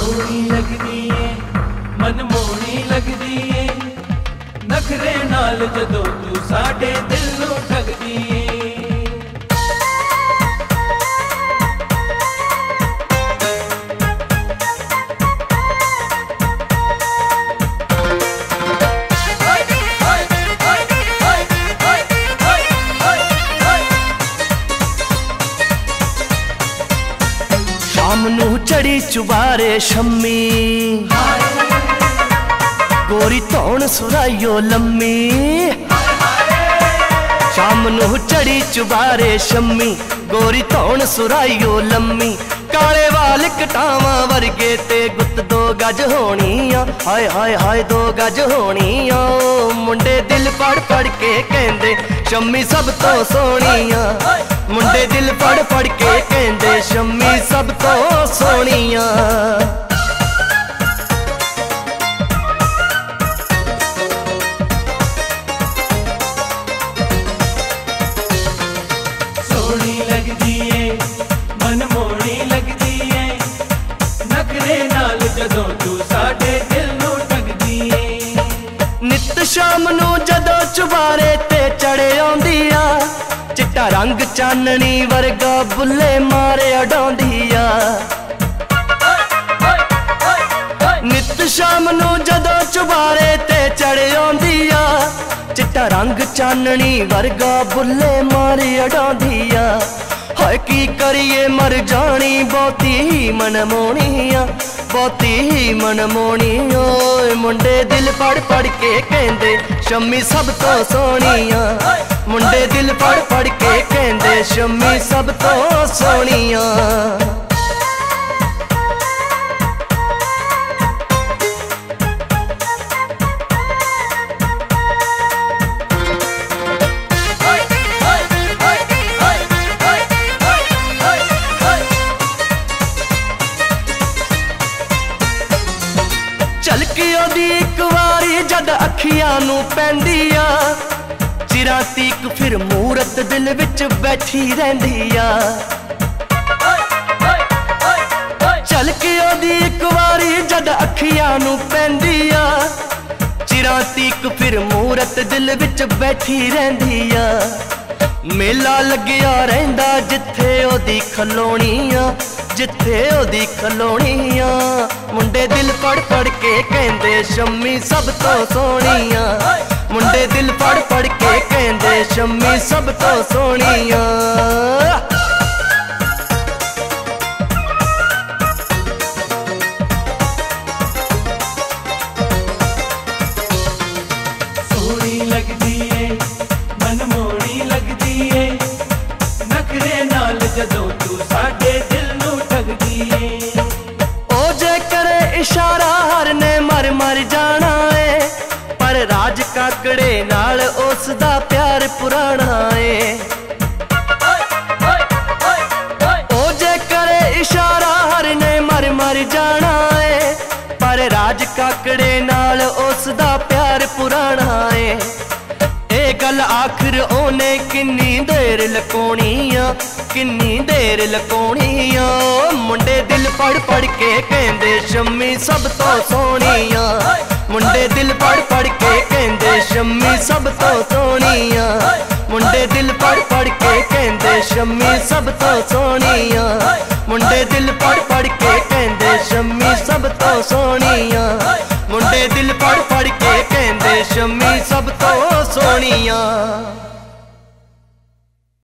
सोहनी लगदी है मनमोहनी लगदी है नखरे नाल जदों तू साडे दिल नूं ठगदी है। शाम नू चढ़ी चुबारे शम्मी गोरी धौण सुराइयो लम्मी। शाम नू चढ़ी चुबारे शम्मी गोरी धौण सुराइयो लम्मी। काले वाल कटावां वर्गे ते गुत 2 गज होनियां हाय हाय हाय 2 गज होनियां। मुंडे दिल पढ़ पढ़ के कहंदे शम्मी सब तो सोहनियां। मुंडे दिल पढ़ पढ़ के कहंदे शम्मी सब तो सोहनियां। सोहनी लगदी है मनमोहनी लगदी है नखरे नाल जदों तू साडे दिल नूं ठगदी है। नित शाम नू जदों चुबारे ते चढ़ आउंदी आ चिट्टा रंग चाननी वर्गा बुल्ले मारे अडाउंदी आ। नित शाम नू जदों चुबारे ते चढ़ आउंदी आ चिट्टा रंग चाननी वर्गा बुल्ले मारे अडाउंदी आ। हाय की करिए मर जानी बहुती ही मनमोहनी आ बहुती ही मनमोहनी। ओए मुंडे दिल पढ़ पढ़ के कहंदे शम्मी सब तो सोहनियां। मुंडे दिल पढ़ पढ़ के कहंदे शम्मी सब तो सोहनियां। झलकी ओदी इक वारी जद अखियां नू पैंदी आ चिरां तीक फिर मूरत दिल विच बैठी रहिंदी आ। झलकी ओदी इक वारी जद अखियां नू पैंदी आ चिरां तीक फिर मूरत दिल विच बैठी रहिंदी आ। मेला लग्या रहिंदा जिथे ओदी खलोनी आ जिथे ओदी खलोनी आ। मुंडे दिल पढ़ पढ़ के कहंदे शम्मी सब तो सोहनियां। मुंडे दिल पढ़ पढ़ के कहंदे शम्मी सब तो सोहनियां। सोहनी लगदी है मनमोहनी लगदी है नखरे नाल जदों तू साडे दिल नूं ठगदी है। ओ जे करे इशारा हर ने मर मर जाना है पर राज काकड़े नाल उस दा प्यार पुराना है। ओ जे करे इशारा हर ने मर मर जाना है पर राज काकड़े नाल उस दा प्यार पुराना है। ए गल आखिर ओने किन्नी देर लकोनी आ किन्नी देर लकोनी आ। मुंडे दिल पढ़ पढ़ के कहंदे शम्मी सब तो सोहनियां। मुंडे दिल पढ़ पढ़ के कहंदे शम्मी सब तो सोहनियां। मुंडे दिल पढ़ पढ़ के कहंदे शम्मी सब तो सोहनियां। मुंडे दिल पढ़ पढ़ के कहंदे शम्मी सब तो सोहनियां। मुंडे दिल पढ़ पढ़ के कहंदे शम्मी सब तो सोहनियां।